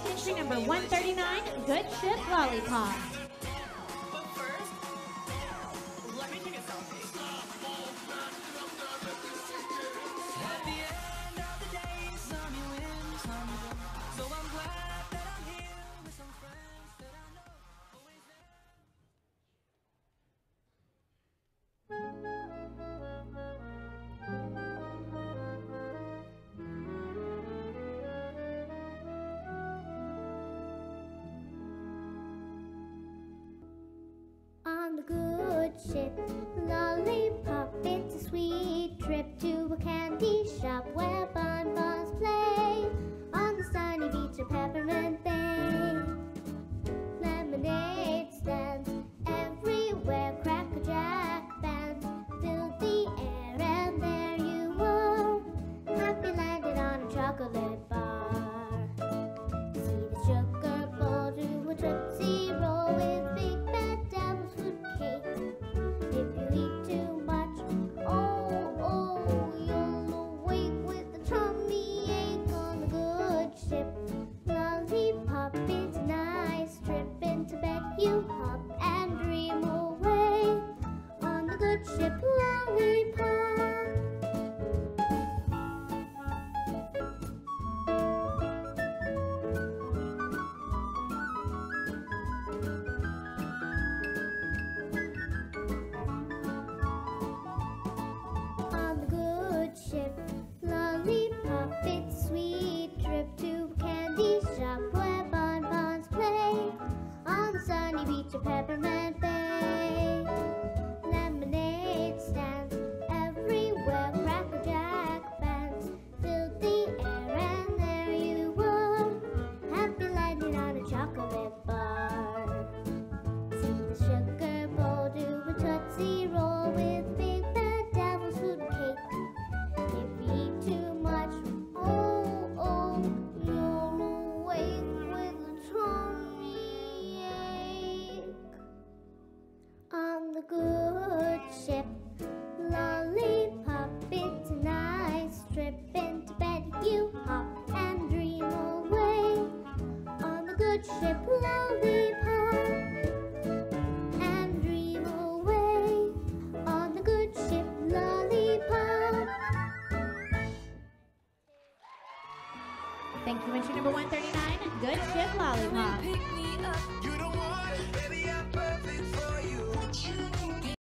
take entry number 139, Good Ship Lollipop. But first, let me take a selfie. At the end of the day, some you win, some you don't. So I'm glad that I'm here with some friends that I know always there. On the good ship, Lollipop, it's a sweet trip to a candy shop where bonbons play on the sunny beach of Peppermint Bay. Lemonade stands everywhere, Cracker Jack bands filled the air, and there you were, happy landed on a chocolate bar. See the sugar bowl do a tootsie roll with big bad devil's food cake. If you eat too much, you'll awake with a tummy ache. On the good ship, Lollipop, it's a nice trip into bed. You hop and dream away on the good ship, Lollipop. On the good ship, Lollipop, it's a sweet trip to a candy shop where bonbons play on the sunny beach of Peppermint Bay. Lemonade stands everywhere, Cracker Jack bands filled the air, and there you were, happy landing on a chocolate bar. See the sugar bowl do a tootsie roll with big bad devil's food cake. If you eat too much, you'll awake with a tummy ache. On the good ship, Lollipop, it's a nice trip into bed. You hop and dream away on the good ship, Lollipop. And dream away on the good ship, Lollipop. Thank you, entry number 139, Good Ship Lollipop. Pick me up.